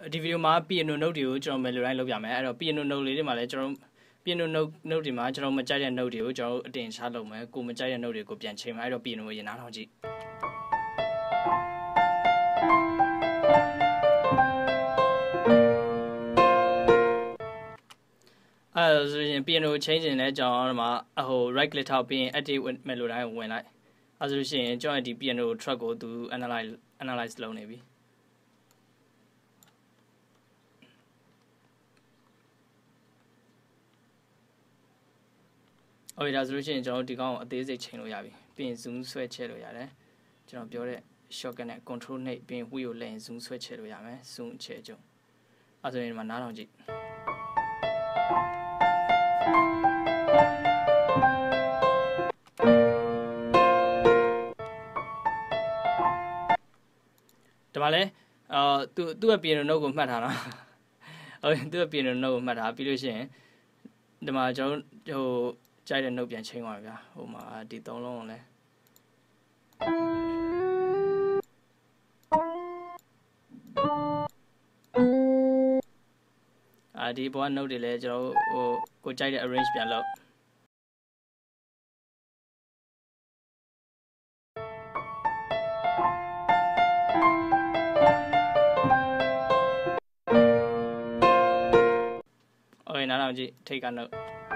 ဒီဗီဒီယိုမှာ piano note တွေကိုကျွန်တော် melody လုပ်ပြမယ်အဲ့တော့ piano note လေးတွေမှာလည်းကျွန်တော် piano note တွေမှာကျွန်တော်မကြိုက်တဲ့ note တွေကိုကျွန်တော်အတင်ချလုပ်မယ်ကိုမကြိုက်တဲ့ note တွေကိုပြန်ချိန်မယ်အဲ့တော့ piano ကိုရင်နားထောင်ကြည့်အဲ့ဆိုရင် piano ချိန်ခြင်းလဲကျွန်တော်ဒီမှာဟို right click ထောက်ပြီးရင် active melody ကိုဝင်လိုက်အဲ့ဆိုရင်ကျွန်တော်ဒီ piano track ကိုသူ analyze လုပ်နေပြီโอเคဒါဆိုလို့ရှိရင်ကျွန်တော်ဒီကောင်ကိုအသေးစိတ်ချိန်လို့ရပြီပြီးရင် zoom ဆွဲချဲလို့ရတယ်ကျွန်တော်ပြောတဲ့ shortcut နဲ့ control နှိပ်ပြီးရင် wheel ကိုလဲရင် zoom ဆွဲချဲလို့ရမယ် zoom ချဲကြုံအဲ့ဆိုရင်ဒီမှာနားထောင်ကြည့်ဒီမှာလဲသူ့ရဲ့ piano note ကိုမှတ်ထားနော်ဟုတ်သူ့ရဲ့ piano note ကိုမှတ်ထားပြီးလို့ရှိရင်ဒီမှာကျွန်တော်ဟိုကြိုက်တဲ့ note ပြန်ချိန်ပါဗျာဟိုမှာဒီ၃လုံးကိုလည်းဒီဘောက note တွေလည်းကျွန်တော်ဟိုကိုကြိုက်တဲ့ arrange ပြန်လုပ်โอเคနားထောင်ကြည့် take a note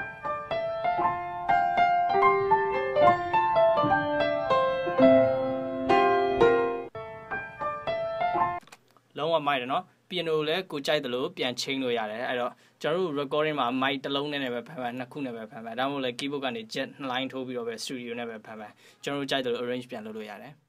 လုံးဝမိုက်တယ်နော် piano လည်းကိုကြိုက်တယ်လို့ပြန်ချိန်လို့ရတယ်အဲ့တော့ကျွန်တော်တို့ recording မှာ mic တစ်လုံးနဲ့ပဲဖန်ဖန်နှစ်ခုနဲ့ပဲဖန်ဖန်ဒါမှမဟုတ်လည်း keyboard ကနေ jet 2 line ထိုးပြီးတော့ပဲ studio နဲ့ပဲဖန်ဖန်ကျွန်တော်တို့ကြိုက်တယ်လို့ arrange ပြန်လုပ်လို့ရတယ်